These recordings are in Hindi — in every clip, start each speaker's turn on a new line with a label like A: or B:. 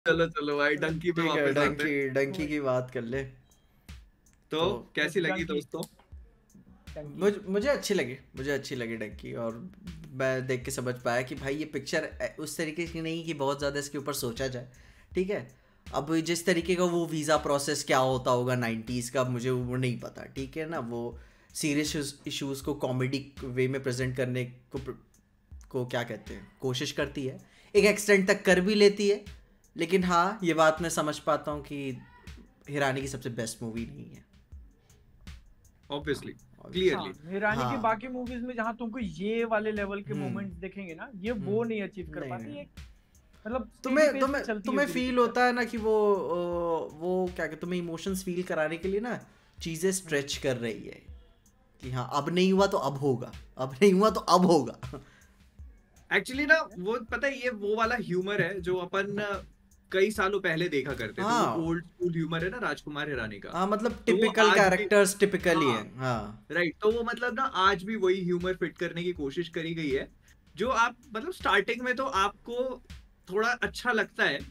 A: चलो चलो भाई, डंकी पे
B: ठीक है,
A: वापस आते हैं।
B: डंकी डंकी की बात कर ले।
A: तो
B: तो
A: कैसी लगी
C: डंकी
A: दोस्तों?
C: डंकी
B: मुझे अच्छी लगी डंकी। और मैं देख के समझ पाया कि भाई ये पिक्चर उस तरीके की नहीं कि बहुत ज़्यादा इसके ऊपर सोचा जाए। ठीक है, अब जिस तरीके का वो वीज़ा प्रोसेस क्या होता होगा 90s का, मुझे वो नहीं पता। ठीक है ना, वो सीरियस इश्यूज़ को कॉमेडी वे में प्रेजेंट करने को क्या कहते हैं, कोशिश करती है, एक एक्सटेंट तक कर भी लेती है। लेकिन हाँ, ये बात मैं समझ पाता हूँ कि हिरानी की सबसे बेस्ट मूवी नहीं है।
A: ऑब्वियसली,
C: हाँ,
A: क्लियरली।
C: हिरानी की
B: हाँ।
C: बाकी मूवीज में जहाँ तुमको ये वाले लेवल के
B: हम्म।
C: मोमेंट्स दिखेंगे ना, ये वो नहीं अचीव कर
B: नहीं
C: पाती।
B: नहीं,
C: एक मतलब स्टेडी
B: तुम्हें
C: पेस पे
B: तुम्हें
C: चलती है
B: तुम्हें
C: पूरी
B: फील
C: पिक्चर।
B: होता है ना कि वो क्या कहते, तुम्हें इमोशंस फील कराने के लिए ना चीज़ें स्ट्रेच कर रही है कि हाँ अब नहीं हुआ तो अब होगा, अब नहीं हुआ तो अब होगा।
A: एक्चुअली ना, वो पता है, ये वो वाला ह्यूमर है जो अपन कई सालों पहले देखा करते थे। वो
B: हाँ
A: ओल्ड स्कूल ह्यूमर है ना राजकुमार हिरानी का।
B: हाँ, मतलब
A: तो वो
B: टिपिकल
A: आज भी,
B: कैरेक्टर्स टिपिकल ही
A: हाँ
B: है। हाँ।
A: राइट, तो वो मतलब ना आज भी वही ह्यूमर फिट करने की कोशिश करी गई है। जो आप मतलब स्टार्टिंग में तो आपको थोड़ा अच्छा लगता है,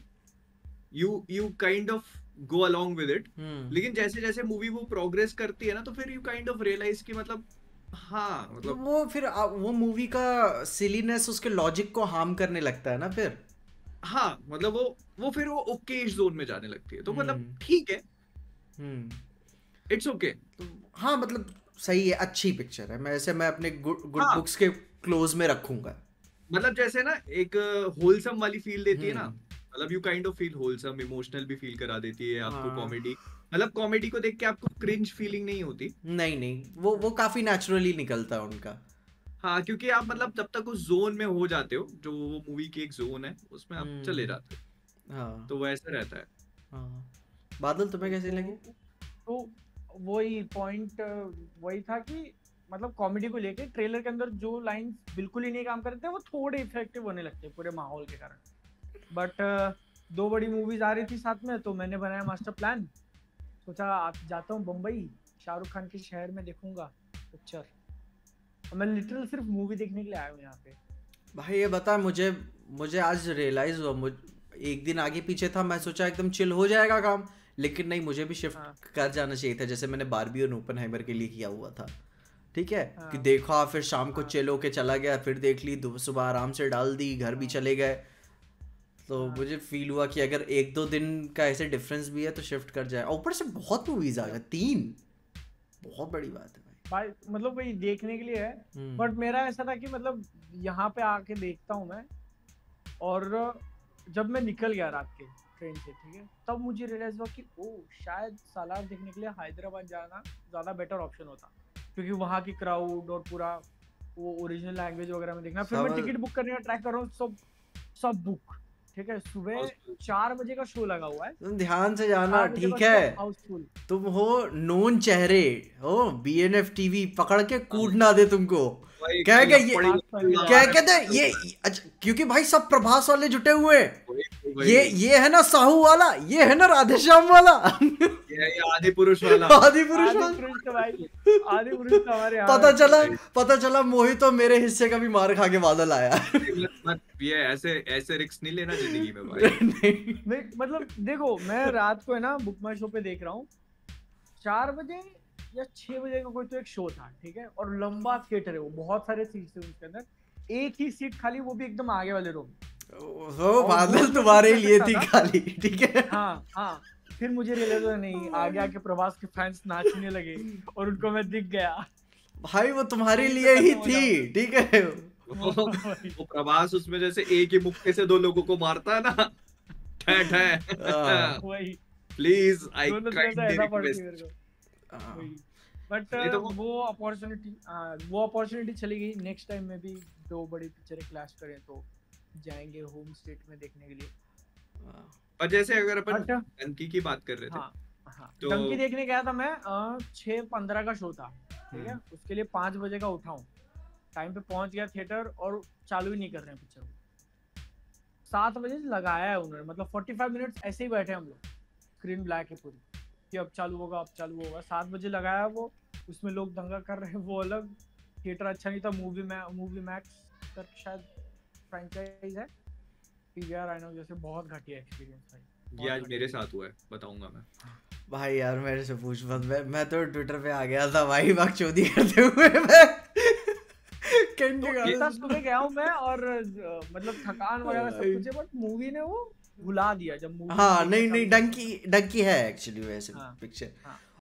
A: you kind of go along with it. लेकिन जैसे जैसे मूवी वो प्रोग्रेस करती है ना, तो फिर यू काइंड ऑफ रियलाइज कि मतलब, हाँ मतलब,
B: वो फिर वो मूवी का सिलीनेस उसके लॉजिक को हार्म करने लगता है ना फिर।
A: हाँ मतलब वो फिर वो ओके जोन में जाने लगती है, तो मतलब
B: हम्म।
A: ठीक है,
B: हम्म।
A: It's okay.
B: तो हाँ, मतलब सही है, अच्छी पिक्चर है। मैं अपने गुड गुड
A: हाँ
B: बुक्स के क्लोज में रखूंगा।
A: मतलब जैसे ना एक होलसम वाली फील देती है ना,
B: हम्म।
A: मतलब you kind of feel wholesome, emotional भी फील करा देती है आपको।
B: हाँ।
A: कॉमेडी, मतलब कॉमेडी को देख के आपको क्रिंज फीलिंग नहीं होती।
B: नहीं नहीं, वो काफी नेचुरली निकलता है उनका।
A: हाँ, क्योंकि आप मतलब जब तक उस जोन में हो जाते हो, जो वो मूवी की एक जोन है, उसमें आप चले
B: हम्म।
A: जाते हो,
B: हाँ।
A: तो वैसा रहता है।
B: हाँ। बादल, तुम्हें कैसी लगी?
C: तो वही पॉइंट वही था कि मतलब कॉमेडी को लेके ट्रेलर के अंदर जो लाइंस बिल्कुल ही नहीं काम करते, वो थोड़े इफेक्टिव होने लगते हैं पूरे माहौल के कारण। बट दो बड़ी मूवीज आ रही थी साथ में, तो मैंने बनाया मास्टर प्लान। सोचा आज जाता हूँ बम्बई, शाहरुख खान के शहर में देखूंगा पिक्चर। मैं लिटरल सिर्फ मूवी देखने के लिए आया हूँ यहाँ पे।
B: भाई ये बता, मुझे मुझे आज रियलाइज हुआ, एक दिन आगे पीछे था, मैं सोचा एकदम चिल हो जाएगा काम। लेकिन नहीं, मुझे भी
C: हाँ
B: शिफ्ट कर जाना चाहिए था, जैसे मैंने बारबी और ओपनहाइमर के लिए किया हुआ था। ठीक है, कि
C: हाँ
B: देखा, फिर शाम को
C: हाँ
B: चिल होके चला गया, फिर देख ली, सुबह आराम से डाल दी, घर भी
C: हाँ
B: चले गए। तो
C: हाँ।
B: मुझे फील हुआ कि अगर एक दो दिन का ऐसे डिफरेंस भी है तो शिफ्ट कर जाए। और ऊपर से बहुत मूवीज आ गए, 3, बहुत बड़ी बात है भाई।
C: भाई मतलब वही देखने के लिए है।
B: हम्म।
C: बट मेरा ऐसा था कि मतलब यहाँ पे आके देखता हूँ मैं। और जब मैं निकल गया रात के ट्रेन से, ठीक है, तब मुझे रियलाइज हुआ कि ओ शायद सालार देखने के लिए हैदराबाद जाना ज़्यादा बेटर ऑप्शन होता, क्योंकि वहाँ की क्राउड और पूरा वो ओरिजिनल लैंग्वेज वगैरह में देखना। फिर मैं
B: समझ।
C: टिकट बुक करने का ट्राई कर रहा हूँ, सब सब बुक। ठीक है, सुबह 4 बजे का शो लगा हुआ है,
B: तुम ध्यान से जाना,
C: 4 बजे का
B: ठीक
C: शो
B: है।
C: हाउसफुल।
B: तुम हो नोन चेहरे, हो बीएनएफ टीवी पकड़ के कूद ना दे तुमको।
A: वही
B: क्या क्या ये,
C: मास्क पहन के जा
B: क्या
C: रहा है।
B: कहते हैं ये, अच्छा, क्योंकि भाई सब प्रभास वाले जुटे हुए हैं।
A: वही वही,
B: ये है ना साहू वाला, ये है ना राधेश्याम वाला।
A: ये आदि पुरुष वाला।
B: आदि पुरुष
C: आदि
B: वाला।
C: पुरुष तो भाई, आदि पुरुष तो हमारे यहाँ
B: पता
C: रहते
B: चला,
C: हैं।
B: पता चला मोहित तो मेरे हिस्से का भी मार खा के बादल आया।
A: मत मत, ये ऐसे ऐसे रिस्क नहीं लेना जिंदगी में भाई।
B: नहीं।
C: नहीं मतलब देखो, मैं रात को है ना बुक माई शो पे देख रहा हूँ, 4 बजे या 6 बजे का कोई तो एक शो था, ठीक है, और लंबा थिएटर है, वो बहुत सारे सीट्स है उसके अंदर, एक ही सीट खाली, वो भी एकदम आगे वाले रूम।
B: वो
C: और वो
B: बादल
C: भी मैं बुक
B: तुम्हारे
C: कर
B: लिए
C: सकता
B: थी
C: था।
B: खाली, ठीक है।
C: हाँ हाँ। फिर मुझे रियलाइज हुआ नहीं, आगे आके प्रभास के फैंस नाचने लगे और उनको मैं दिख गया।
B: भाई वो तुम्हारे
C: वहीं पे
B: लिए ही
C: खत्म हो
B: थी,
C: जाऊंगा।
B: ठीक है।
C: वही।
A: वो प्रभास उसमें जैसे एक ही मुक्के से दो लोगों को मारता है ना, ठै ठै,
B: आ,
C: वही
A: प्लीज आई
C: दोनों तरह से
A: काइंडली
C: ऐसा पड़ती है मेरे
A: रिक्वेस्ट।
C: को।
B: आ,
C: वही। बट
A: नहीं तो वो,
C: वो अपॉर्चुनिटी चली गई। नेक्स्ट टाइम में भी दो बड़ी पिक्चरें क्लैश करें तो जाएंगे होम स्टेट में देखने के लिए।
A: और जैसे अगर अपन
C: बट
A: डंकी की बात कर रहे थे,
C: हाँ हाँ,
A: तो
C: डंकी देखने गया था मैं, 6:15 का शो था, ठीक है,
B: हम्म।
C: उसके लिए 5 बजे का उठाऊं, टाइम पे पहुंच गया थिएटर, और चालू ही नहीं कर रहे हैं पिक्चर। 7 बजे लगाया है उन्होंने, मतलब 45 मिनट्स ऐसे ही बैठे हम लोग, स्क्रीन ब्लैक है पूरी कि अब चालू होगा, अब चालू होगा। 7 बजे लगाया वो, उसमें लोग दंगा कर रहे हैं, वो अलग। थिएटर अच्छा नहीं था। मूवी मैक्स कर शायद फ्रेंचाइज है, पीवीआर आईनॉक्स जैसे बहुत घटिया एक्सपीरियंस भाई।
A: ये आज मेरे साथ हुआ है, बताऊंगा मैं।
B: भाई यार मेरे से पूछ मत, मैं तो ट्विटर पे आ गया था भाई बकचोदी करते हुए मैं कैंडी
C: तो
B: गार्डन
C: इतना सुबह गया हूँ मैं, और मतलब थकान वगैरह सब
B: भाई।
C: कुछ है, बट मूवी ने वो भुला दिया जब मूवी
B: हाँ नहीं नहीं डंकी डंकी है एक्चुअली वैसे
C: हाँ,
B: पिक्चर।
C: हाँ।